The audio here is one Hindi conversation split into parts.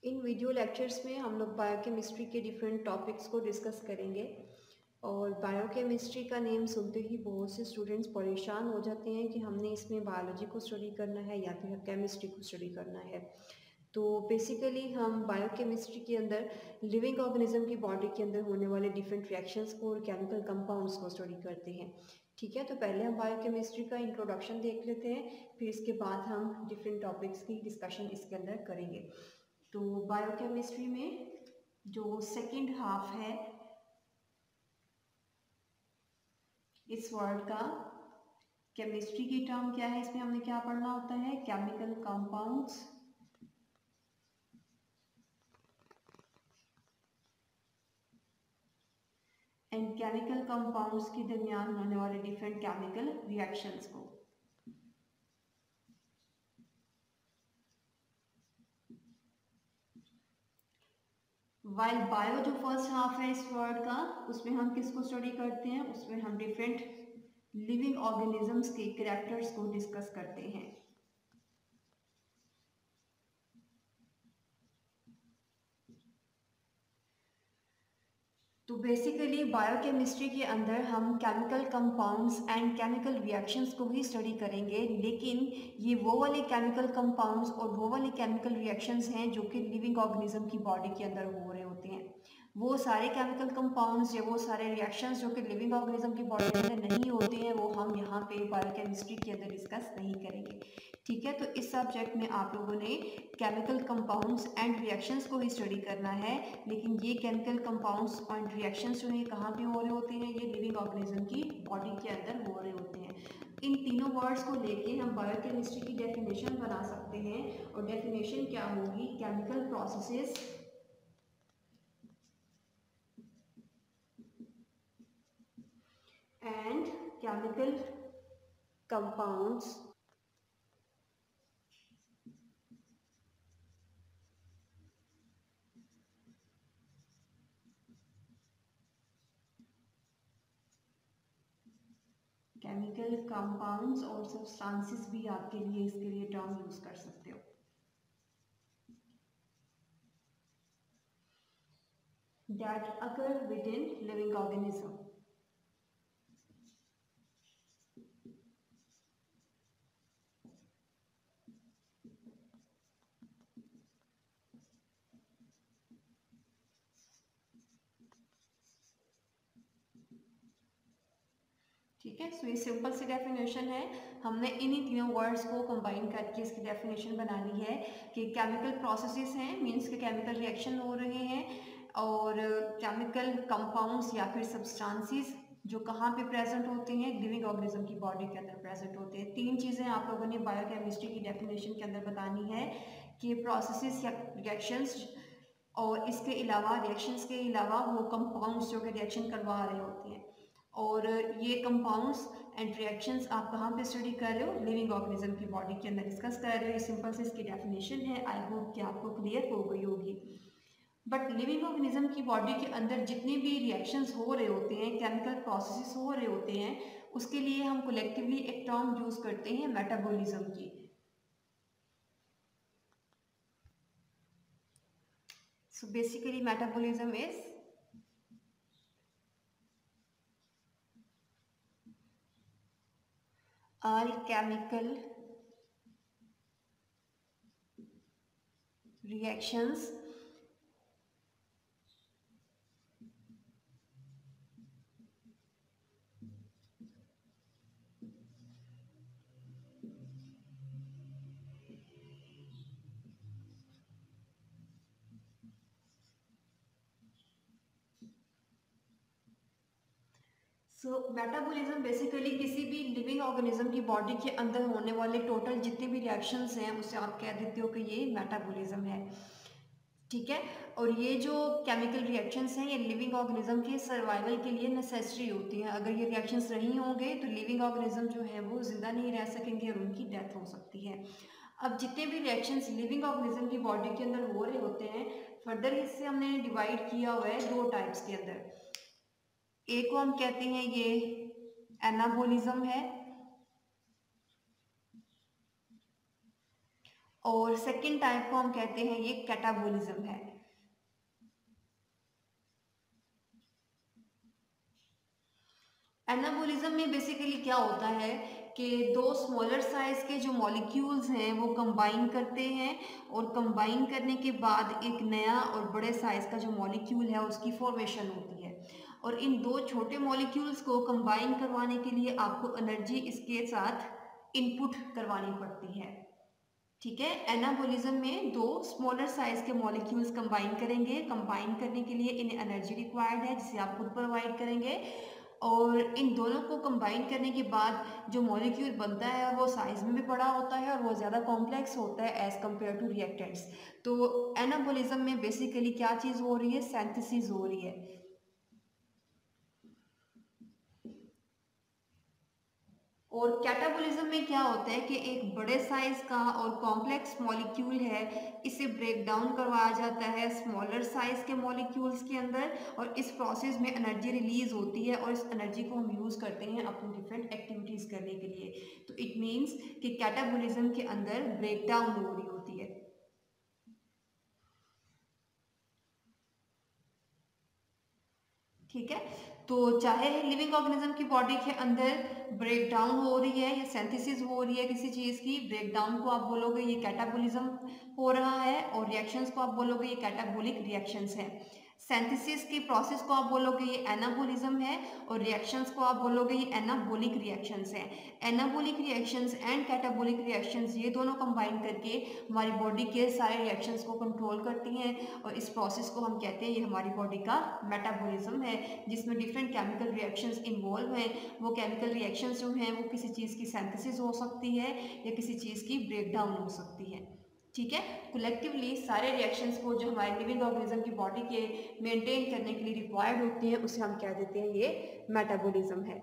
इन वीडियो लेक्चर्स में हम लोग बायोकेमिस्ट्री के डिफरेंट टॉपिक्स को डिस्कस करेंगे। और बायोकेमिस्ट्री का नेम सुनते ही बहुत से स्टूडेंट्स परेशान हो जाते हैं कि हमने इसमें बायोलॉजी को स्टडी करना है या फिर केमिस्ट्री को स्टडी करना है। तो बेसिकली हम बायोकेमिस्ट्री के अंदर लिविंग ऑर्गेनिज्म की बॉडी के अंदर होने वाले डिफरेंट रिएक्शंस को और केमिकल कंपाउंड्स को स्टडी करते हैं। ठीक है, तो पहले हम बायोकेमिस्ट्री का इंट्रोडक्शन देख लेते हैं, फिर इसके बाद हम डिफरेंट टॉपिक्स की डिस्कशन इसके अंदर करेंगे। तो बायोकेमिस्ट्री में जो सेकंड हाफ है इस वर्ड का, केमिस्ट्री की टर्म क्या है, इसमें हमने क्या पढ़ना होता है, chemical compounds and chemical compounds के दरमियान होने वाले डिफरेंट केमिकल रिएक्शंस को। वाइल बायो जो फर्स्ट हाफ है इस वर्ड का, उसमें हम किसको स्टडी करते हैं, उसमें हम डिफरेंट लिविंग ऑर्गेनिजम्स के कैरेक्टर्स को डिस्कस करते हैं। तो बेसिकली बायोकेमिस्ट्री के अंदर हम chemical compounds and chemical reactions को भी स्टडी करेंगे, लेकिन ये वो वाले केमिकल कंपाउंड्स और वो वाले केमिकल रिएक्शंस हैं जो कि लिविंग ऑर्गेनिज्म की बॉडी के अंदर हो रहे होते हैं। वो सारे केमिकल कंपाउंड्स या वो सारे रिएक्शंस जो कि लिविंग ऑर्गेनिज्म की बॉडी के अंदर नहीं होते हैं, वो हम यहाँ पे बायोकेमिस्ट्री के अंदर डिस्कस नहीं करेंगे। ठीक है, तो इस सब्जेक्ट में आप लोगों ने केमिकल कंपाउंड्स एंड रिएक्शंस को ही स्टडी करना है, लेकिन ये केमिकल कंपाउंड्स एंड रिएक्शंस जो है कहाँ पे हो रहे होते हैं, ये लिविंग ऑर्गेनिज्म की बॉडी के अंदर हो रहे होते हैं। इन तीनों वर्ड्स को लेके हम बायोकेमिस्ट्री की डेफिनेशन बना सकते हैं, और डेफिनेशन क्या होगी, chemical processes and chemical compounds chemical compounds और सब्सटेंसेस भी आपके लिए इसके लिए टर्म यूज कर सकते हो, that occur within living organism। ठीक है, सो ये सिंपल सी डेफिनेशन है। हमने इन्हीं तीनों वर्ड्स को कंबाइन करके इसकी डेफिनेशन बना ली है कि केमिकल प्रोसेसेस हैं, मीन्स के केमिकल रिएक्शन हो रहे हैं, और केमिकल कंपाउंड्स या फिर सब्सटेंसेस जो कहाँ पे प्रेजेंट होते हैं, लिविंग ऑर्गेनिज्म की बॉडी के अंदर प्रेजेंट होते हैं। तीन चीज़ें आप लोगों ने बायोकेमिस्ट्री की डेफिनेशन के अंदर बतानी है कि प्रोसेसेस या रिएक्शंस, और इसके अलावा रिएक्शंस के अलावा वो कंपाउंड्स जो कि रिएक्शन करवा रहे होते हैं। और ये कंपाउंड्स एंड रिएक्शंस आप कहाँ पे स्टडी कर रहे हो, लिविंग ऑर्गेनिज्म की बॉडी के अंदर डिस्कस कर रहे हो। ये सिंपल से इसकी डेफिनेशन है, आई होप कि आपको क्लियर हो गई होगी। बट लिविंग ऑर्गेनिज्म की बॉडी के अंदर जितने भी रिएक्शंस हो रहे होते हैं, केमिकल प्रोसेसेस हो रहे होते हैं, उसके लिए हम कलेक्टिवली एक टर्म यूज करते हैं मेटाबॉलिज्म की। So basically metabolism is all chemical reactions so metabolism basically किसी भी लिविंग ऑर्गेनिज्म की बॉडी के अंदर होने वाले टोटल जितने भी रिएक्शंस हैं उसे आप कह देते हो कि ये मेटाबॉलिज्म है। ठीक है, और ये जो केमिकल रिएक्शंस हैं ये लिविंग ऑर्गेनिज्म के सर्वाइवल के लिए नेसेसरी होती हैं। अगर ये रिएक्शंस नहीं होंगे तो लिविंग ऑर्गेनिज्म जो है वो जिंदा नहीं रह सकेंगे और उनकी डेथ हो सकती है। अब जितने भी रिएक्शंस लिविंग ऑर्गेनिज्म की बॉडी के अंदर हो रहे होते हैं, फर्दर इससे हमने डिवाइड किया हुआ है दो टाइप्स के अंदर। एक को हम कहते हैं ये एनाबोलिज्म है, और सेकेंड टाइप को हम कहते हैं ये कैटाबोलिज्म है। एनाबोलिज्म में बेसिकली क्या होता है कि दो स्मॉलर साइज के जो मॉलिक्यूल्स हैं वो कंबाइन करते हैं, और कंबाइन करने के बाद एक नया और बड़े साइज का जो मॉलिक्यूल है उसकी फॉर्मेशन होती है। और इन दो छोटे मॉलिक्यूल्स को कंबाइन करवाने के लिए आपको एनर्जी इसके साथ इनपुट करवानी पड़ती है। ठीक है, एनाबोलिज्म में दो स्मॉलर साइज के मॉलिक्यूल्स कंबाइन करेंगे। कंबाइन करने के लिए इन्हें एनर्जी रिक्वायर्ड है जिसे आप खुद प्रोवाइड करेंगे, और इन दोनों को कंबाइन करने के बाद जो मॉलिक्यूल बनता है वो साइज में भी बड़ा होता है और वो ज़्यादा कॉम्प्लेक्स होता है एज़ कम्पेयर टू रिएक्टेंट्स। तो एनाबोलिज्म में बेसिकली क्या चीज़ हो रही है, सिंथेसिस हो रही है। और कैटाबोलिज्म में क्या होता है कि एक बड़े साइज का और कॉम्प्लेक्स मॉलिक्यूल है, इसे ब्रेक डाउन करवाया जाता है स्मॉलर साइज के मॉलिक्यूल्स के अंदर, और इस प्रोसेस में एनर्जी रिलीज होती है और इस एनर्जी को हम यूज़ करते हैं अपनी डिफरेंट एक्टिविटीज़ करने के लिए। तो इट मीन्स कि कैटाबोलिज्म के अंदर ब्रेक डाउन हो रही होती है। ठीक है, तो चाहे लिविंग ऑर्गेनिज्म की बॉडी के अंदर ब्रेक डाउन हो रही है या सिंथेसिस हो रही है किसी चीज़ की, ब्रेक डाउन को आप बोलोगे ये कैटाबोलिज्म हो रहा है, और रिएक्शंस को आप बोलोगे ये कैटाबोलिक रिएक्शंस हैं। सिंथेसिस की प्रोसेस को आप बोलोगे ये एनाबोलिज्म है, और रिएक्शंस को आप बोलोगे ये एनाबोलिक रिएक्शंस हैं। Anabolic reactions and catabolic reactions ये दोनों कंबाइन करके हमारी बॉडी के सारे रिएक्शंस को कंट्रोल करती हैं, और इस प्रोसेस को हम कहते हैं ये हमारी बॉडी का मेटाबॉलिज्म है, जिसमें डिफरेंट केमिकल रिएक्शंस इन्वॉल्व हैं। वो केमिकल रिएक्शंस जो हैं वो किसी चीज़ की सिंथेसिस हो सकती है या किसी चीज़ की ब्रेक डाउन हो सकती है। ठीक है, कलेक्टिवली सारे रिएक्शंस को जो हमारे लिविंग ऑर्गेनिज्म की बॉडी के मेंटेन करने के लिए रिक्वायर्ड होती हैं उसे हम कह देते हैं ये मेटाबॉलिज्म है।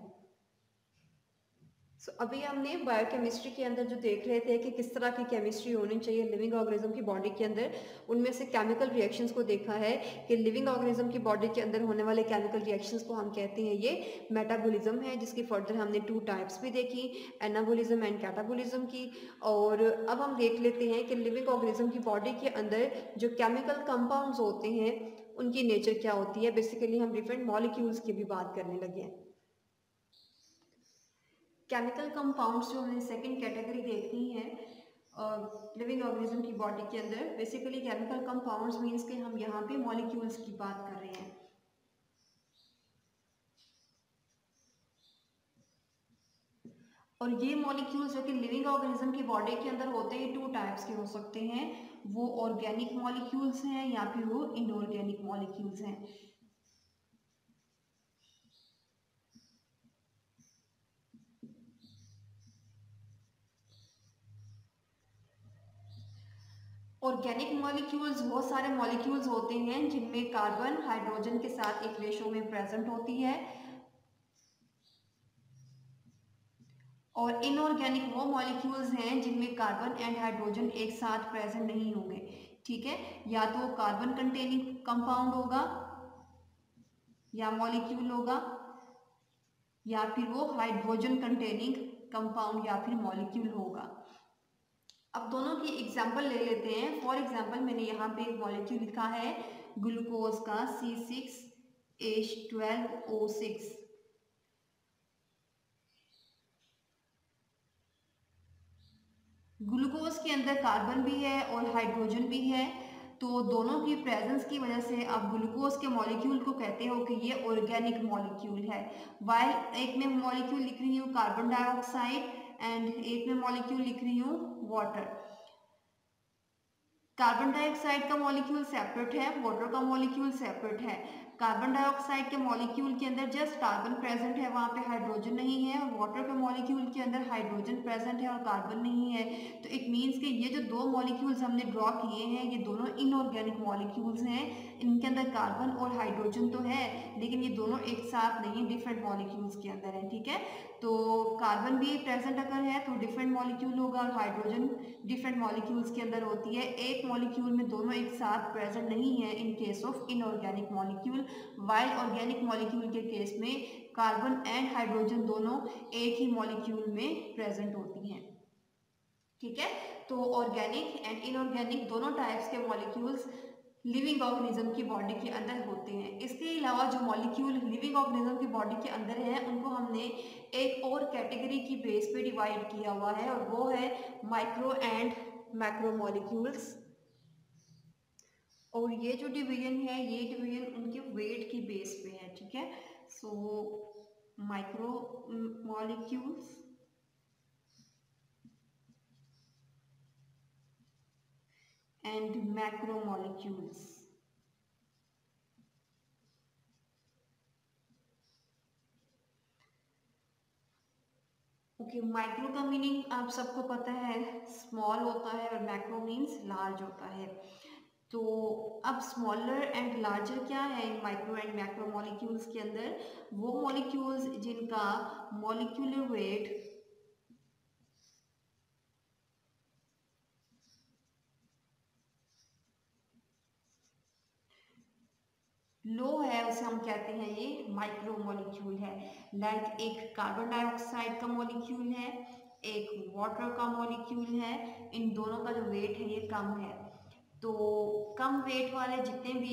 अभी हमने बायोकेमिस्ट्री के अंदर जो देख रहे थे कि किस तरह की केमिस्ट्री होनी चाहिए लिविंग ऑर्गेनिज्म की बॉडी के अंदर, उनमें से केमिकल रिएक्शंस को देखा है कि लिविंग ऑर्गेनिज्म की बॉडी के अंदर होने वाले केमिकल रिएक्शंस को हम कहते हैं ये मेटाबॉलिज्म है, जिसकी फर्दर हमने 2 टाइप्स भी देखी, एनाबॉलिज्म एंड कैटाबॉलिज्म की। और अब हम देख लेते हैं कि लिविंग ऑर्गेनिज्म की बॉडी के अंदर जो केमिकल कंपाउंड्स होते हैं उनकी नेचर क्या होती है। बेसिकली हम डिफरेंट मॉलिक्यूल्स की भी बात करने लगे हैं। केमिकल कंपाउंड्स जो हमने सेकंड कैटेगरी देखी है लिविंग ऑर्गेनिज्म की बॉडी के अंदर, बेसिकली केमिकल कंपाउंड्स मींस कि हम यहाँ पे मॉलिक्यूल्स की बात कर रहे हैं। और ये मॉलिक्यूल्स जो कि लिविंग ऑर्गेनिज्म की बॉडी के अंदर होते हैं 2 टाइप्स के हो सकते हैं, वो ऑर्गेनिक मॉलिक्यूल्स हैं या फिर वो इनऑर्गेनिक मॉलिक्यूल्स हैं। ऑर्गेनिक मॉलिक्यूल्स बहुत सारे मॉलिक्यूल्स होते हैं जिनमें कार्बन हाइड्रोजन के साथ एक रेशो में प्रेजेंट होती है, और इनऑर्गेनिक वो मॉलिक्यूल्स हैं जिनमें कार्बन एंड हाइड्रोजन एक साथ प्रेजेंट नहीं होंगे। ठीक है, या तो कार्बन कंटेनिंग कंपाउंड होगा या मॉलिक्यूल होगा, या फिर वो हाइड्रोजन कंटेनिंग कंपाउंड या फिर मॉलिक्यूल होगा। अब दोनों की एग्जांपल ले लेते हैं। फॉर एग्जांपल मैंने यहाँ पे एक मॉलिक्यूल लिखा है ग्लूकोज का C6H12O6। ग्लूकोज के अंदर कार्बन भी है और हाइड्रोजन भी है, तो दोनों की प्रेजेंस की वजह से आप ग्लूकोज के मॉलिक्यूल को कहते हो कि ये ऑर्गेनिक मॉलिक्यूल है। वाइल एक में मॉलिक्यूल लिख रही हूँ कार्बन डाइऑक्साइड एंड एक में मॉलिक्यूल लिख रही हूँ वाटर। कार्बन डाइऑक्साइड का मॉलिक्यूल सेपरेट है, वाटर का मॉलिक्यूल सेपरेट है। कार्बन डाइऑक्साइड के मॉलिक्यूल के अंदर जस्ट कार्बन प्रेजेंट है, वहाँ पे हाइड्रोजन नहीं है, और वाटर के मॉलिक्यूल के अंदर हाइड्रोजन प्रेजेंट है और कार्बन नहीं है। तो इट मीन्स कि ये जो दो मॉलिक्यूल्स हमने ड्रॉ किए हैं ये दोनों इनऑर्गेनिक मॉलिक्यूल्स हैं। इनके अंदर कार्बन और हाइड्रोजन तो है लेकिन ये दोनों एक साथ नहीं, डिफरेंट मॉलिक्यूल्स के अंदर है। ठीक है, तो कार्बन भी प्रेजेंट अगर है तो डिफरेंट मॉलिक्यूल होगा, और हाइड्रोजन डिफरेंट मॉलिक्यूल्स के अंदर होती है। एक मॉलिक्यूल में दोनों एक साथ प्रेजेंट नहीं है in case of inorganic molecule, while organic molecule के केस में कार्बन एंड हाइड्रोजन दोनों एक ही मॉलिक्यूल में प्रेजेंट होती हैं। ठीक है। तो ऑर्गेनिक एंड इनऑर्गेनिक दोनों टाइप्स के मॉलिक्यूल्स लिविंग ऑर्गेनिज्म की बॉडी के अंदर होते हैं। इसके अलावा जो मॉलिक्यूल लिविंग ऑर्गेनिज्म की बॉडी के अंदर है उनको हमने एक और कैटेगरी की बेस पे डिवाइड किया हुआ है और वो है माइक्रो एंड मैक्रो मॉलिक्यूल्स। और ये जो डिवीजन है ये डिवीजन उनके वेट की बेस पे है, ठीक है। So micro molecules and macro molecules. Okay, micro का मीनिंग आप सबको पता है स्मॉल होता है और मैक्रो मीन्स लार्ज होता है। तो अब स्मॉलर एंड लार्जर क्या है इन माइक्रो एंड मैक्रो मॉलिक्यूल्स के अंदर? वो मॉलिक्यूल्स जिनका मॉलिक्यूलर वेट लो है उसे हम कहते हैं ये माइक्रो मॉलिक्यूल है। लाइक एक कार्बन डाइऑक्साइड का मॉलिक्यूल है, एक वाटर का मॉलिक्यूल है, इन दोनों का जो वेट है ये कम है। तो कम वेट वाले जितने भी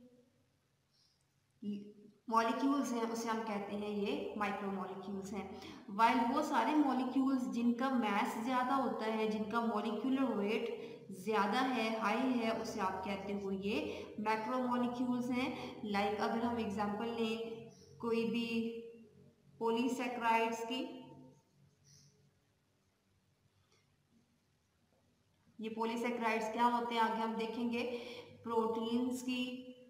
मॉलिक्यूल्स हैं उसे हम कहते हैं ये माइक्रो मॉलिक्यूल्स हैं। वाइल वो सारे मॉलिक्यूल्स जिनका मास ज़्यादा होता है, जिनका मॉलिक्यूलर वेट ज़्यादा है, हाई है, उसे आप कहते हो ये मैक्रो मॉलिक्यूल्स हैं। लाइक अगर हम एग्जांपल लें कोई भी पॉलीसैकेराइड्स की, ये पॉलीसैकेराइड्स क्या होते हैं आगे हम देखेंगे, प्रोटीन्स की,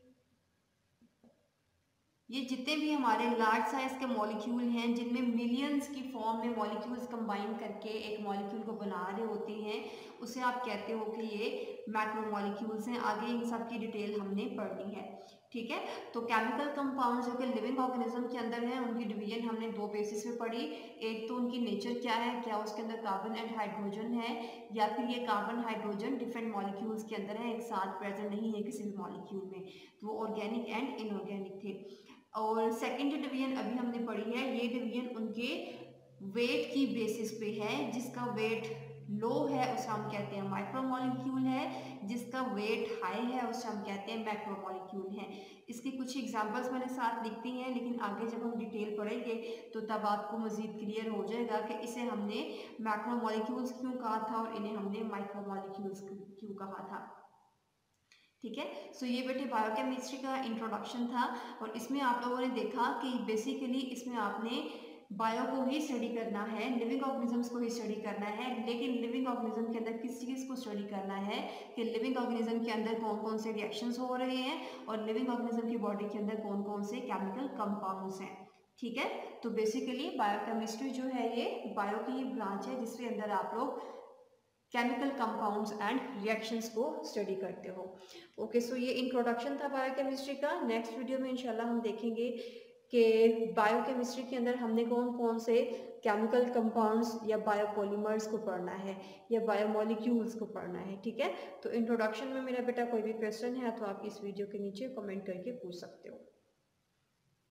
ये जितने भी हमारे लार्ज साइज के मॉलिक्यूल हैं जिनमें मिलियंस की फॉर्म में मॉलिक्यूल्स कंबाइन करके एक मॉलिक्यूल को बना रहे होते हैं, उसे आप कहते हो कि ये मैक्रो मॉलिक्यूल्स हैं। आगे इन सब की डिटेल हमने पढ़नी है, ठीक है। तो केमिकल कंपाउंड्स जो कि लिविंग ऑर्गेनिज्म के अंदर हैं उनकी डिवीजन हमने दो बेसिस पे पढ़ी। एक तो उनकी नेचर क्या है, क्या उसके अंदर कार्बन एंड हाइड्रोजन है या फिर ये कार्बन हाइड्रोजन डिफरेंट मॉलिक्यूल्स के अंदर है, एक साथ प्रेजेंट नहीं है किसी भी मॉलिक्यूल में, तो वो ऑर्गेनिक एंड इनऑर्गेनिक थे। और सेकेंड जो डिवीजन अभी हमने पढ़ी है ये डिवीजन उनके वेट की बेसिस पे है। जिसका वेट लो है उसे हम कहते हैं माइक्रो मॉलिक्यूल है, जिसका वेट हाई है उसे हम कहते हैं मैक्रो मॉलिक्यूल है। इसकी कुछ एग्जांपल्स मैंने साथ लिखती हैं, लेकिन आगे जब हम डिटेल पढ़ेंगे तो तब आपको मजीद क्लियर हो जाएगा कि इसे हमने मैक्रो मॉलिक्यूल्स क्यों कहा था और इन्हें हमने माइक्रो मॉलिक्यूल्स क्यों कहा था, ठीक है। सो ये बेटे बायोकेमिस्ट्री का इंट्रोडक्शन था और इसमें आप लोगों ने देखा कि बेसिकली इसमें आपने बायो को ही स्टडी करना है, लिविंग ऑर्गेनिजम्स को ही स्टडी करना है, लेकिन लिविंग ऑर्गेनिज्म के अंदर किस चीज़ को स्टडी करना है कि लिविंग ऑर्गेनिज्म के अंदर कौन कौन से रिएक्शंस हो रहे हैं और लिविंग ऑर्गेनिज्म की बॉडी के अंदर कौन कौन से केमिकल कंपाउंड्स हैं, ठीक है। तो बेसिकली बायोकेमिस्ट्री जो है ये बायो की ही ब्रांच है जिसके अंदर आप लोग केमिकल कंपाउंड्स एंड रिएक्शंस को स्टडी करते हो। ओके, सो ये इंट्रोडक्शन था बायोकेमिस्ट्री का। नेक्स्ट वीडियो में इंशाल्लाह हम देखेंगे कि बायोकेमिस्ट्री के अंदर हमने कौन कौन से केमिकल कंपाउंड्स या बायोपॉलीमर्स को पढ़ना है या बायोमोलिक्यूल्स को पढ़ना है, ठीक है। तो इंट्रोडक्शन में मेरा बेटा कोई भी क्वेश्चन है तो आप इस वीडियो के नीचे कमेंट करके पूछ सकते हो।